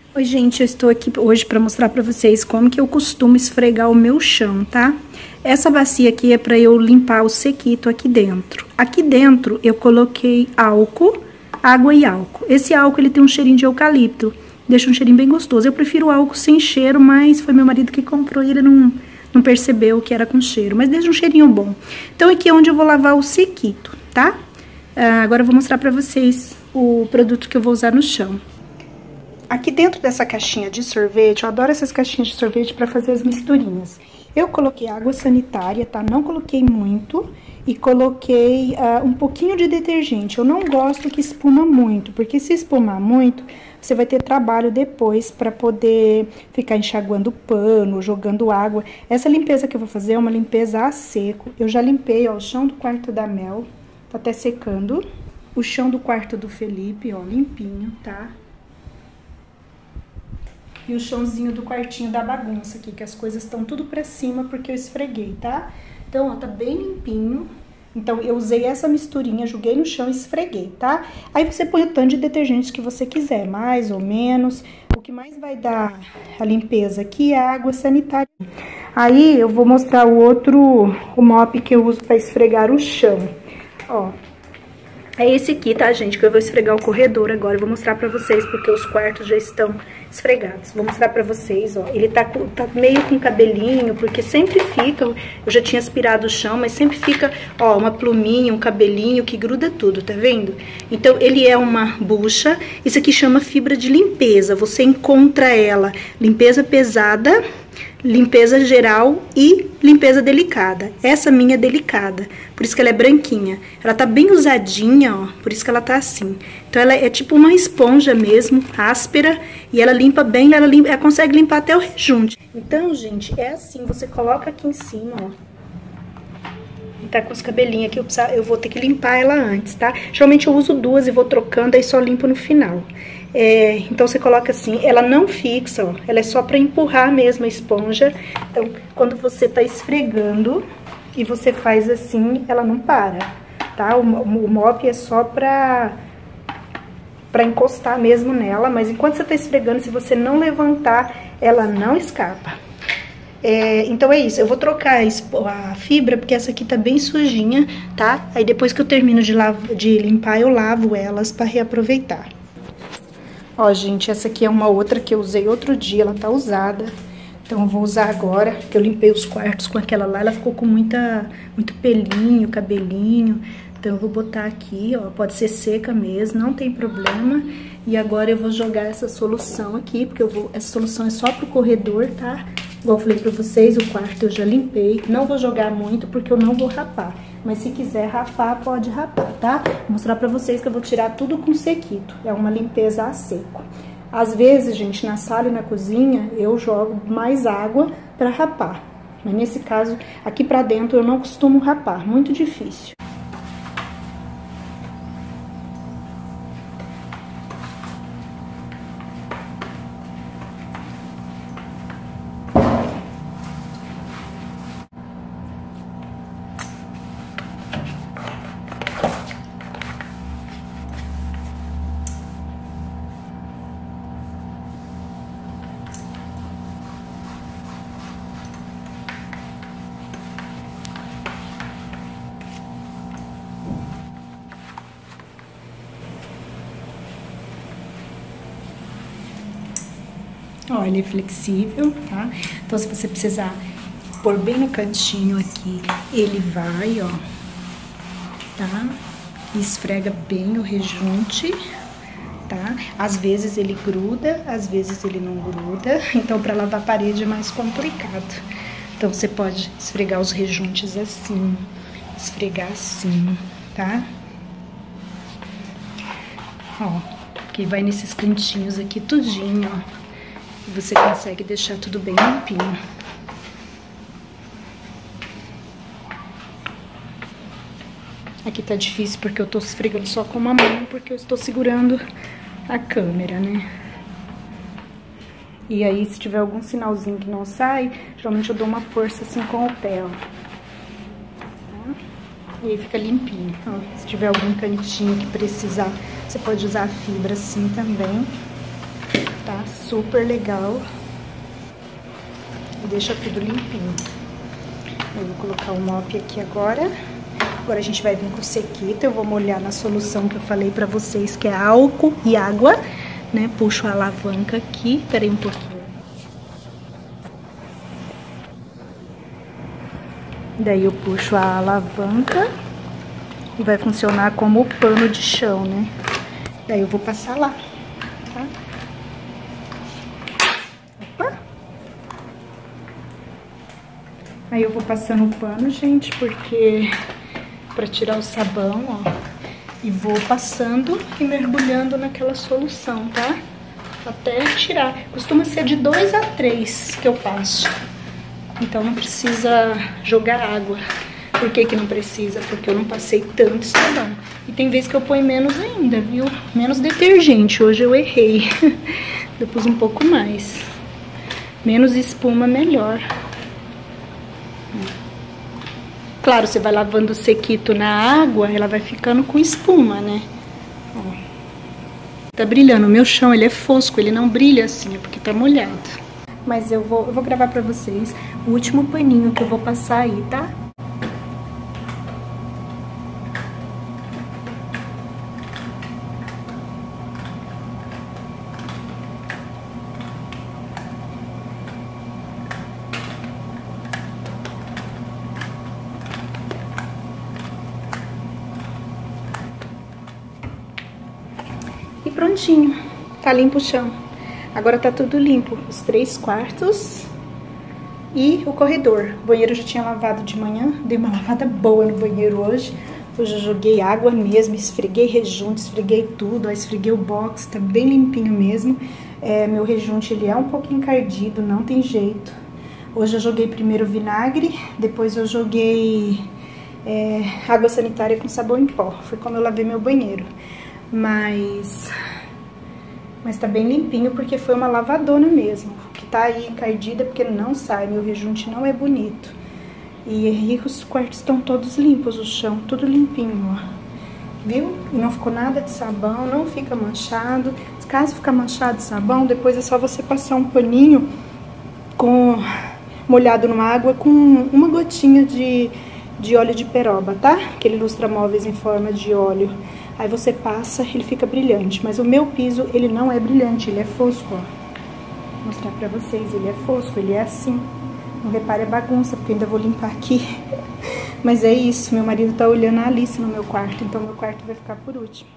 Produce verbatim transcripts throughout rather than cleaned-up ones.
Oi, gente, eu estou aqui hoje para mostrar para vocês como que eu costumo esfregar o meu chão, tá? Essa bacia aqui é para eu limpar o sequito aqui dentro. Aqui dentro eu coloquei álcool, água e álcool. Esse álcool ele tem um cheirinho de eucalipto, deixa um cheirinho bem gostoso. Eu prefiro álcool sem cheiro, mas foi meu marido que comprou e ele não, não percebeu que era com cheiro, mas deixa um cheirinho bom. Então aqui é onde eu vou lavar o sequito, tá? Ah, agora eu vou mostrar para vocês o produto que eu vou usar no chão. Aqui dentro dessa caixinha de sorvete, eu adoro essas caixinhas de sorvete para fazer as misturinhas. Eu coloquei água sanitária, tá? Não coloquei muito e coloquei uh, um pouquinho de detergente. Eu não gosto que espuma muito, porque se espumar muito, você vai ter trabalho depois para poder ficar enxaguando pano, jogando água. Essa limpeza que eu vou fazer é uma limpeza a seco. Eu já limpei, ó, o chão do quarto da Mel, tá até secando. O chão do quarto do Felipe, ó, limpinho, tá? E o chãozinho do quartinho da bagunça aqui, que as coisas estão tudo pra cima porque eu esfreguei, tá? Então, ó, tá bem limpinho. Então, eu usei essa misturinha, joguei no chão e esfreguei, tá? Aí você põe o tanto de detergente que você quiser, mais ou menos. O que mais vai dar a limpeza aqui é a água sanitária. Aí, eu vou mostrar o outro, o mop que eu uso pra esfregar o chão. Ó. É esse aqui, tá, gente? Que eu vou esfregar o corredor agora. Eu vou mostrar pra vocês, porque os quartos já estão esfregados. Vou mostrar pra vocês, ó. Ele tá, tá meio com cabelinho, porque sempre fica... Eu já tinha aspirado o chão, mas sempre fica, ó, uma pluminha, um cabelinho que gruda tudo, tá vendo? Então, ele é uma bucha. Isso aqui chama fibra de limpeza. Você encontra ela, limpeza pesada, limpeza geral e limpeza delicada. Essa minha é delicada, por isso que ela é branquinha. Ela tá bem usadinha, ó, por isso que ela tá assim. Então ela é tipo uma esponja mesmo, áspera, e ela limpa bem, ela, limpa, ela consegue limpar até o rejunte. Então, gente, é assim, você coloca aqui em cima, ó. Tá com os cabelinhos aqui, eu, precisa, eu vou ter que limpar ela antes, tá? Geralmente eu uso duas e vou trocando, aí só limpo no final. É, então, você coloca assim, ela não fixa, ó, ela é só pra empurrar mesmo a esponja. Então, quando você tá esfregando e você faz assim, ela não para, tá? O, o mop é só pra, pra encostar mesmo nela, mas enquanto você tá esfregando, se você não levantar, ela não escapa. É, então é isso, eu vou trocar a fibra, porque essa aqui tá bem sujinha, tá? Aí depois que eu termino de, lavo, de limpar, eu lavo elas pra reaproveitar. Ó, gente, essa aqui é uma outra que eu usei outro dia, ela tá usada. Então eu vou usar agora, que eu limpei os quartos com aquela lá, ela ficou com muita, muito pelinho, cabelinho. Então eu vou botar aqui, ó, pode ser seca mesmo, não tem problema. E agora eu vou jogar essa solução aqui, porque eu vou, essa solução é só pro corredor, tá? Igual eu falei pra vocês, o quarto eu já limpei. Não vou jogar muito, porque eu não vou rapar. Mas se quiser rapar, pode rapar, tá? Vou mostrar pra vocês que eu vou tirar tudo com sequito. É uma limpeza a seco. Às vezes, gente, na sala e na cozinha, eu jogo mais água pra rapar. Mas nesse caso, aqui pra dentro, eu não costumo rapar. Muito difícil. Ó, ele é flexível, tá? Então, se você precisar pôr bem no cantinho aqui, ele vai, ó, tá? Esfrega bem o rejunte, tá? Às vezes ele gruda, às vezes ele não gruda. Então, pra lavar a parede é mais complicado. Então, você pode esfregar os rejuntes assim, esfregar assim, tá? Ó, que vai nesses cantinhos aqui tudinho, ó. Você consegue deixar tudo bem limpinho. Aqui tá difícil porque eu tô esfregando só com uma mão, porque eu estou segurando a câmera, né? E aí, se tiver algum sinalzinho que não sai, geralmente eu dou uma força assim com o pé, ó. E aí fica limpinho. Ó, se tiver algum cantinho que precisar, você pode usar a fibra assim também. tá? Super legal. E deixa tudo limpinho. Eu vou colocar o mop aqui agora. Agora a gente vai vir com o sequito. Eu vou molhar na solução que eu falei pra vocês, que é álcool e água, né? Puxo a alavanca aqui. Peraí um pouquinho. Daí eu puxo a alavanca e vai funcionar como pano de chão, né? Daí eu vou passar lá, tá? Opa! Aí eu vou passando o pano, gente, porque pra tirar o sabão, ó. E vou passando e mergulhando naquela solução, tá? Até tirar. Costuma ser de dois a três que eu passo. Então não precisa jogar água. Por que que não precisa? Porque eu não passei tanto sabão. E tem vezes que eu ponho menos ainda, viu? Menos detergente. Hoje eu errei. Eu pus um pouco mais. Menos espuma, melhor. Claro, você vai lavando o sequito na água, ela vai ficando com espuma, né? Ó. Tá brilhando. O meu chão, ele é fosco, ele não brilha assim, é porque tá molhado. Mas eu vou, eu vou gravar pra vocês o último paninho que eu vou passar aí, tá? E prontinho, tá limpo o chão. Agora tá tudo limpo, os três quartos e o corredor. O banheiro eu já tinha lavado de manhã, dei uma lavada boa no banheiro hoje. Hoje eu joguei água mesmo, esfreguei rejunte, esfreguei tudo, ó, esfreguei o box, tá bem limpinho mesmo. É, meu rejunte, ele é um pouco encardido, não tem jeito. Hoje eu joguei primeiro vinagre, depois eu joguei é, água sanitária com sabão em pó. Foi como eu lavei meu banheiro. Mas... Mas tá bem limpinho porque foi uma lavadona mesmo. Que tá aí encardida porque não sai, meu rejunte não é bonito. E aí os quartos estão todos limpos, o chão tudo limpinho, ó. Viu? E não ficou nada de sabão, não fica manchado. Caso ficar manchado de sabão, depois é só você passar um paninho com, molhado numa água com uma gotinha de, de óleo de peroba, tá? Aquele lustra-móveis em forma de óleo. Aí você passa, ele fica brilhante. Mas o meu piso, ele não é brilhante, ele é fosco, ó. Vou mostrar pra vocês, ele é fosco, ele é assim. Não repare a bagunça, porque eu ainda vou limpar aqui. Mas é isso, meu marido tá olhando a Alice no meu quarto, então meu quarto vai ficar por último.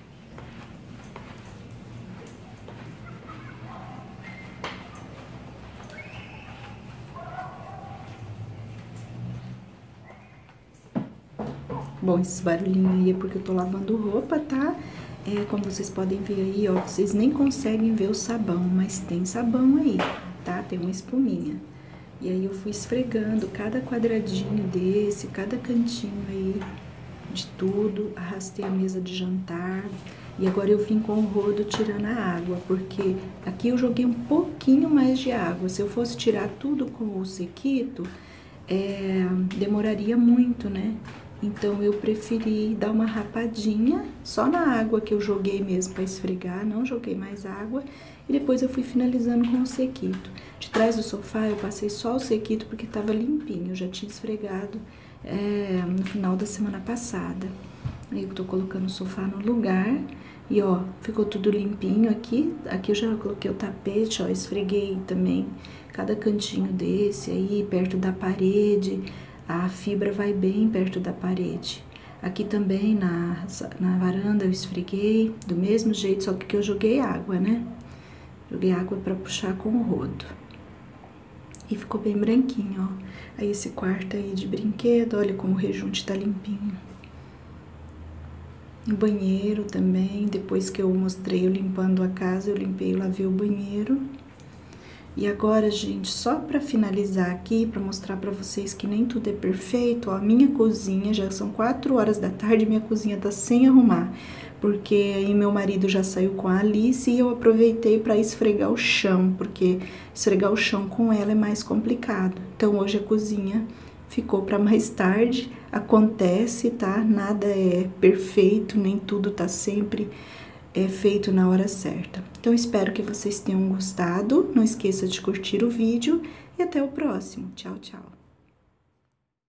Bom, esse barulhinho aí é porque eu tô lavando roupa, tá? É, como vocês podem ver aí, ó, vocês nem conseguem ver o sabão, mas tem sabão aí, tá? Tem uma espuminha. E aí eu fui esfregando cada quadradinho desse, cada cantinho aí de tudo, arrastei a mesa de jantar. E agora eu vim com o rodo tirando a água, porque aqui eu joguei um pouquinho mais de água. Se eu fosse tirar tudo com o sequito, é, demoraria muito, né? Então, eu preferi dar uma rapadinha só na água que eu joguei mesmo para esfregar, não joguei mais água. E depois eu fui finalizando com o sequito. De trás do sofá eu passei só o sequito porque tava limpinho, eu já tinha esfregado é, no final da semana passada. Aí eu tô colocando o sofá no lugar e ó, ficou tudo limpinho aqui. Aqui eu já coloquei o tapete, ó, esfreguei também cada cantinho desse aí, perto da parede. A fibra vai bem perto da parede. Aqui também na, na varanda eu esfreguei do mesmo jeito, só que eu joguei água, né? Joguei água pra puxar com o rodo. E ficou bem branquinho, ó. Aí esse quarto aí de brinquedo, olha como o rejunte tá limpinho. O banheiro também, depois que eu mostrei eu limpando a casa, eu limpei e lavei o banheiro. E agora, gente, só pra finalizar aqui, pra mostrar pra vocês que nem tudo é perfeito, ó, a minha cozinha, já são quatro horas da tarde, minha cozinha tá sem arrumar, porque aí meu marido já saiu com a Alice e eu aproveitei pra esfregar o chão, porque esfregar o chão com ela é mais complicado. Então, hoje a cozinha ficou pra mais tarde, acontece, tá? Nada é perfeito, nem tudo tá sempre é feito na hora certa. Então, espero que vocês tenham gostado. Não esqueça de curtir o vídeo e até o próximo. Tchau, tchau!